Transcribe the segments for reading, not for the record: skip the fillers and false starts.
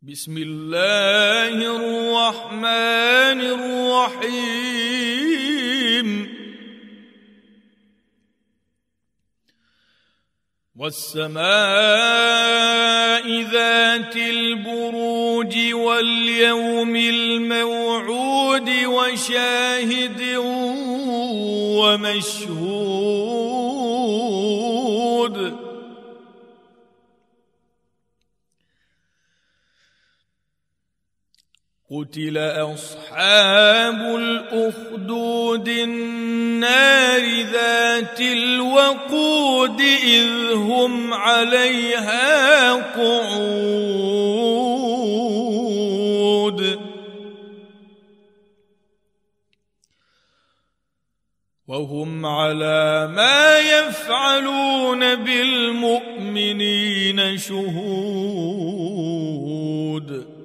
بسم الله الرحمن الرحيم والسماء ذات البروج واليوم الموعود وشاهد ومشهود قتل أصحاب الأخدود النار ذات الوقود إذ هم عليها قعود وهم على ما يفعلون بالمؤمنين شهود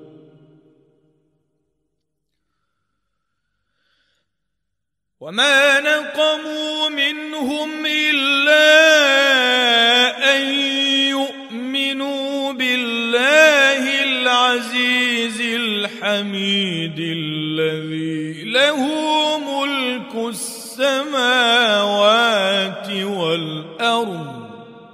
وما نقموا منهم إلا أن يؤمنوا بالله العزيز الحميد الذي له ملك السماوات والأرض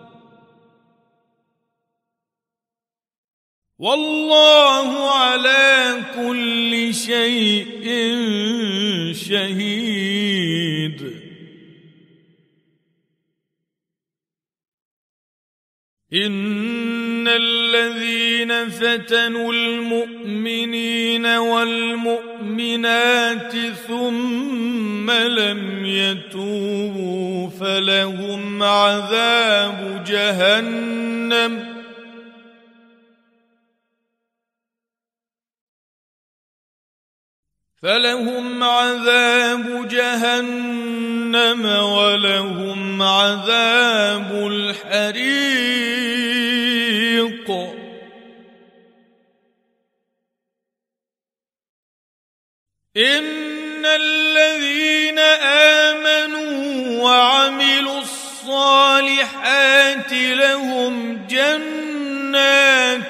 والله على كل شيء شهيد إن الذين فتنوا المؤمنين والمؤمنات ثم لم يتوبوا فلهم عذاب جهنم ولهم عذاب الحريق إن الذين آمنوا وعملوا الصالحات لهم جنات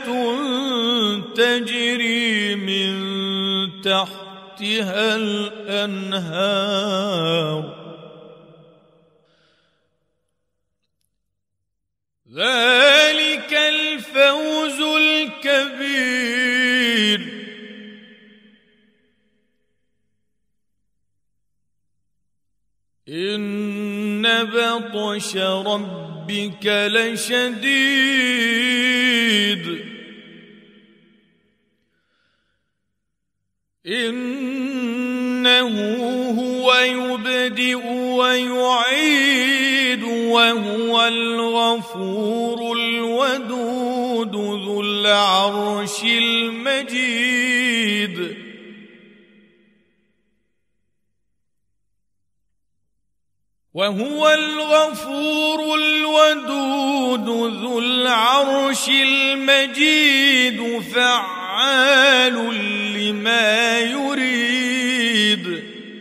تجري من تحتها الأنهار ذلك الفوز الكبير إن بطش ربك لشديد إنه هو يبدئ ويعيد وهو الغفور الودود ذو العرش المجيد وهو الغفور الودود ذو العرش المجيد فعال لما يريد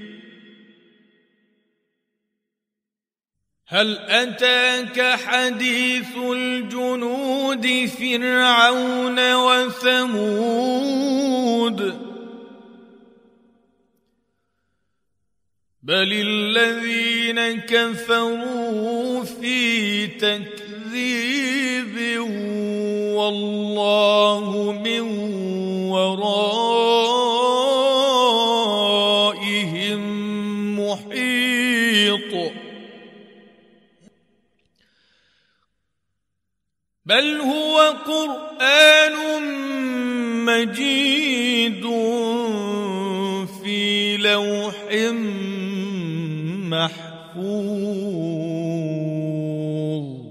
هل أتاك حديث الجنود فرعون وثمود بل الذين كفروا في تكذيب والله من ورائهم محيط بل هو قرآن مجيد في لوح محفوظ